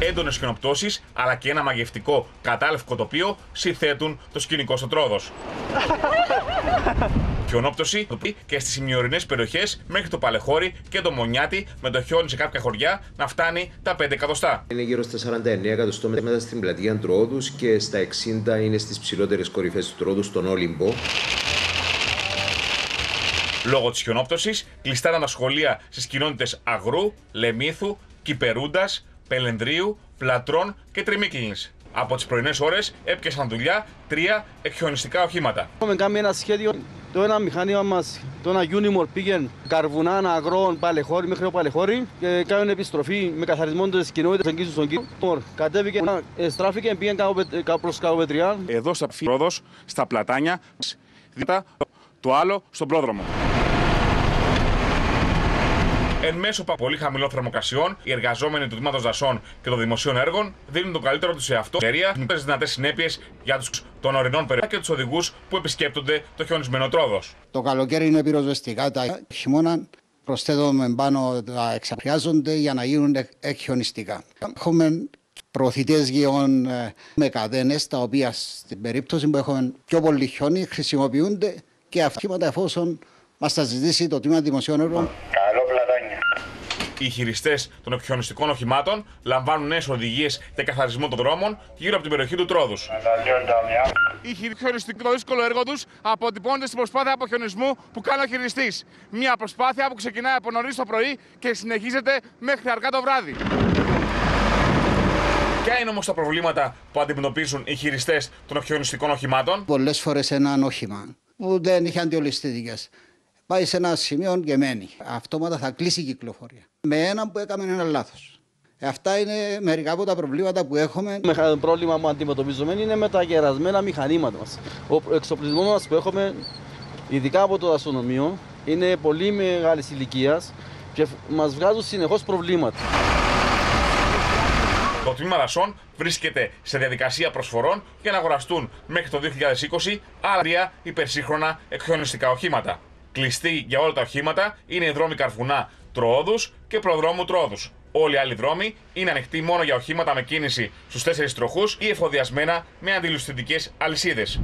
Έντονες χιονοπτώσεις αλλά και ένα μαγευτικό κατάλευκο τοπίο συνθέτουν το σκηνικό στο Τρόδος. Χιονόπτωση και στις ημιορεινές περιοχές μέχρι το Παλαιχώρι και το Μονιάτι, με το χιόνι σε κάποια χωριά να φτάνει τα 5 εκατοστά. Είναι γύρω στα 49 εκατοστόμετρα στην πλατεία Τρόδους και στα 60 είναι στις ψηλότερες κορυφές του Τρόδους, στον Όλυμπο. Λόγω της χιονόπτωσης, κλειστά τα σχολεία στις κοινότητες Αγρού, Λεμίθου, Κυπερούντας, Πελενδρίου, Πλατρών και Τριμίκυλης. Από τις πρωινές ώρες έπιασαν δουλειά 3 εκχιονιστικά οχήματα. Έχουμε κάνει ένα σχέδιο, το ένα μηχάνημα μας, το ένα Unimor πήγαινε Καρβουνάν, Αγρών, Παλαιχώρι μέχρι το Παλαιχώρι και κάνουν επιστροφή με καθαρισμό της κοινότητας εγγύσεως στον κύριο. Κατέβηκε, στράφηκε, πήγαινε προς Καποπετριά. Εδώ στα Τρόδος, στα Πλατάνια, το άλλο στον πρόδρομο. Εν μέσω πολύ χαμηλών θερμοκρασιών, οι εργαζόμενοι του Τμήματος Δασών και των Δημοσίων Έργων δίνουν το καλύτερο τους σε αυτό. Με δυνατές συνέπειες για τους των ορεινών περιοχών και τους οδηγούς που επισκέπτονται το χιονισμένο Τρόδος. Το καλοκαίρι είναι πυροσβεστικά, τα χειμώνα προσθέτουμε πάνω, τα εξαπριάζονται για να γίνουν εκχιονιστικά. Έχουμε προωθητές γεών με καδένες, τα οποία στην περίπτωση που έχουμε πιο πολύ χιόνι χρησιμοποιούνται και αυτά εφόσον μας τα ζητήσει το Τμήμα Δημοσίων Έργων. Οι χειριστές των εκχιονιστικών οχημάτων λαμβάνουν νέες οδηγίες για καθαρισμό των δρόμων γύρω από την περιοχή του Τρόδους. Οι χειριστικοί, το δύσκολο έργο τους αποτυπώνεται στην προσπάθεια αποχιονισμού που κάνει ο χειριστής. Μια προσπάθεια που ξεκινάει από νωρίς το πρωί και συνεχίζεται μέχρι αργά το βράδυ. Ποια είναι όμως τα προβλήματα που αντιμετωπίζουν οι χειριστές των εκχιονιστικών οχημάτων? Πολλές φορές έναν όχημα που δεν είχε αντιολισθητικές πάει σε ένα σημείο και μένει. Αυτόματα θα κλείσει η κυκλοφορία. Με έναν που έκαμε ένα λάθος. Αυτά είναι μερικά από τα προβλήματα που έχουμε. Το πρόβλημα που αντιμετωπίζουμε είναι με τα γερασμένα μηχανήματα μας. Ο εξοπλισμός μας που έχουμε, ειδικά από το δασονομείο, είναι πολύ μεγάλης ηλικίας και μας βγάζουν συνεχώς προβλήματα. Το Τμήμα Δασών βρίσκεται σε διαδικασία προσφορών για να αγοραστούν μέχρι το 2020 άλλα 3 υπερσύγχρονα εκχιονιστικά οχήματα. Κλειστοί για όλα τα οχήματα είναι οι δρόμοι Καρβουνά Τρόδους και Προδρόμου Τρόδους. Όλοι οι άλλοι δρόμοι είναι ανοιχτοί μόνο για οχήματα με κίνηση στους 4 τροχούς ή εφοδιασμένα με αντιλουσθητικές αλυσίδες.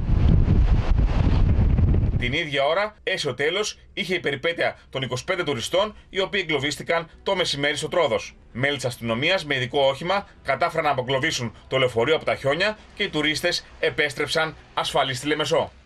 Την ίδια ώρα, έσαι τέλος, είχε η περιπέτεια των 25 τουριστών, οι οποίοι εγκλωβίστηκαν το μεσημέρι στο Τρόδος. Μέλη της αστυνομίας με ειδικό όχημα κατάφεραν να αποκλωβίσουν το λεωφορείο από τα χιόνια και οι τουρίστες επέστρεψαν ασφαλείς στη Λεμεσό.